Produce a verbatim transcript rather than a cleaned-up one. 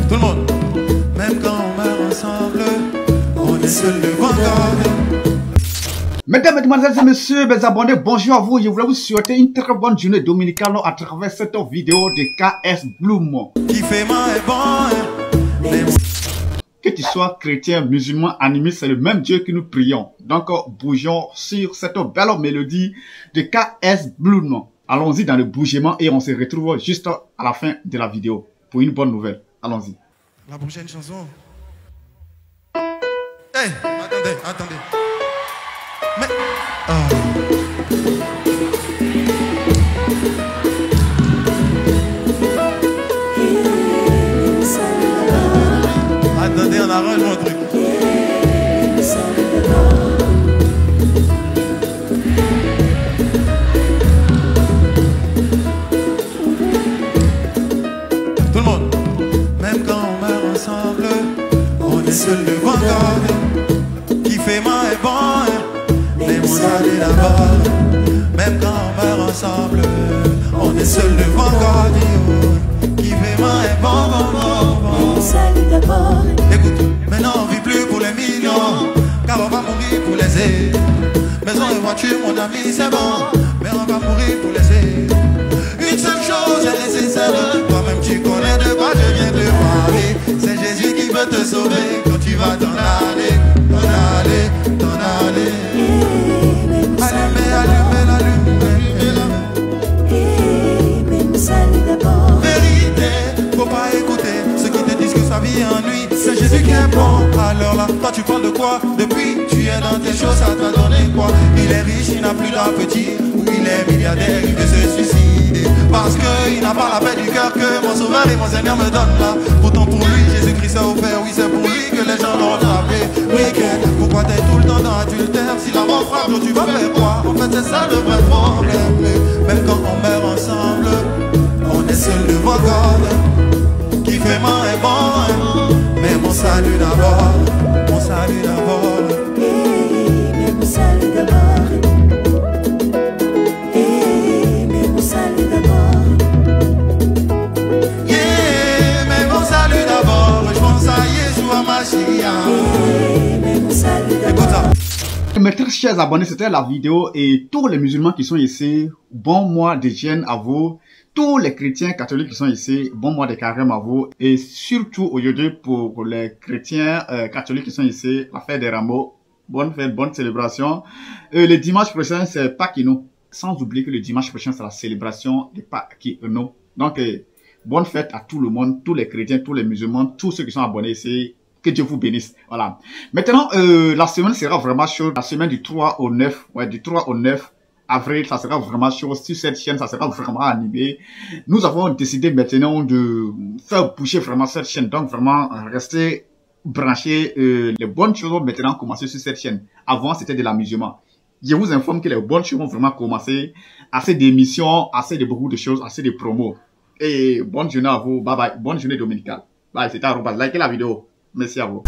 Tout le monde. Même quand on meurt ensemble, on est seul devant God. Mesdames, mesdemoiselles et messieurs, mes abonnés, bonjour à vous. Je voulais vous souhaiter une très bonne journée dominicale à travers cette vidéo de K S Bloom. Qui fait mal et bon, même... Que tu sois chrétien, musulman, animiste, c'est le même Dieu que nous prions. Donc, bougeons sur cette belle mélodie de K S Bloom. Allons-y dans le bougement et on se retrouve juste à la fin de la vidéo pour une bonne nouvelle. Allons-y. La prochaine chanson. Hey, attendez, attendez. Mais... Oh. Attendez, on arrange mon truc. Tout le monde. Même quand on meurt ensemble, on est seul devant God. Qui fait mal et bon, mais mon salut d'abord. Même quand on meurt ensemble, on est seul devant God. Qui fait mal et bon, bon, bon, bon. Salut d'abord. Écoute, maintenant on vit plus pour les millions, car on va mourir pour les aider. Maison et voiture, mon ami, c'est bon, mais on va mourir pour les aider. Une seule chose est nécessaire, toi-même tu connais de quoi je viens de parler. C'est Jésus qui veut te sauver quand tu vas t'en aller, t'en aller, t'en aller. Allumez, allumez, allumez, allumez. Salut d'abord. Vérité, faut pas écouter ceux qui te disent que sa vie est ennui. C'est Jésus qui est bon. Alors là, toi tu parles de quoi? Depuis, tu es dans tes choses, ça t'a donné quoi? Il est riche, il n'a plus d'appétit. Ou il est milliardaire, il veut se suicider. Parce qu'il n'a pas la paix du cœur que mon sauveur et mon Seigneur me donnent là. Pourtant pour lui, Jésus-Christ a offert. Oui, c'est pour lui que les gens l'ont appelé week-end. Pourquoi t'es tout le temps dans l'adultère? Si la mort frappe, tu vas faire quoi? En fait, c'est ça le vrai problème. Même quand on meurt ensemble, on est seul devant God. Qui fait mal et bon, mais mon salut d'abord, mon salut d'abord. Mais mon salut d'abord. Mais mon salut d'abord. Yeah, mais mon salut d'abord. Je pense à Yeshua Mashiach. Mais mon salut Écoute d'abord. ça. Mes très chers abonnés, c'était la vidéo et tous les musulmans qui sont ici, bon mois de jeûne à vous. Tous les chrétiens catholiques qui sont ici, bon mois de carême à vous. Et surtout aujourd'hui pour les chrétiens euh, catholiques qui sont ici, la fête des rameaux. Bonne fête, bonne célébration. Euh, le dimanche prochain, c'est Pâques. Sans oublier que le dimanche prochain, c'est la célébration de Pâques. Donc, euh, bonne fête à tout le monde, tous les chrétiens, tous les musulmans, tous ceux qui sont abonnés ici. Que Dieu vous bénisse. Voilà. Maintenant, euh, la semaine sera vraiment chaude. La semaine du trois au neuf. Ouais, du trois au neuf avril, ça sera vraiment chaud. Sur cette chaîne, ça sera vraiment animé. Nous avons décidé maintenant de faire bouger vraiment cette chaîne. Donc, vraiment, rester branché. Euh, les bonnes choses vont maintenant commencer sur cette chaîne. Avant, c'était de l'amusement. Je vous informe que les bonnes choses vont vraiment commencer. Assez d'émissions, assez de beaucoup de choses, assez de promos. Et bonne journée à vous. Bye bye. Bonne journée dominicale. Bye, c'était Arobase. Likez la vidéo. Merci à vous.